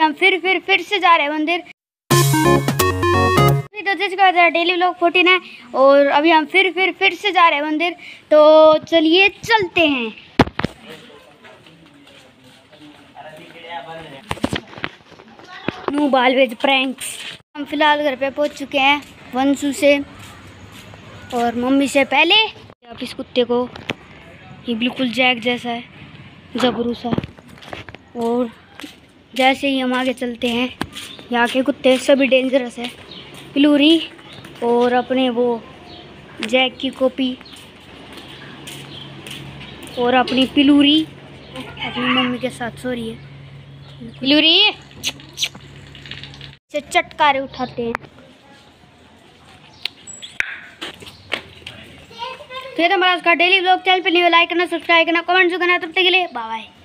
हम फिर से जा रहे हैं मंदिर। तो जिसका डेली व्लॉग 14 है और अभी हम फिर से जा रहे हैं मंदिर। तो चलिए चलते हैं। न्यू बालवेज प्रैंक्स। हम फिलहाल घर पे पहुंच चुके हैं वंशु से और मम्मी से पहले। आप इस कुत्ते को, ये बिल्कुल जैक जैसा है, जबरू सा। और जैसे ही हम आगे चलते हैं, यहाँ के कुत्ते सभी डेंजरस है। पिलूरी और अपने वो जैक की कॉपी और अपनी पिलूरी अपनी मम्मी के साथ सो रही है। पिलूरी से चटकारे उठाते हैं। तो ये तो हमारा उसका डेली व्लॉग। चैनल पे न्यू लाइक करना, सब्सक्राइब करना, कमेंट करना। तब तक के लिए बाय बाय।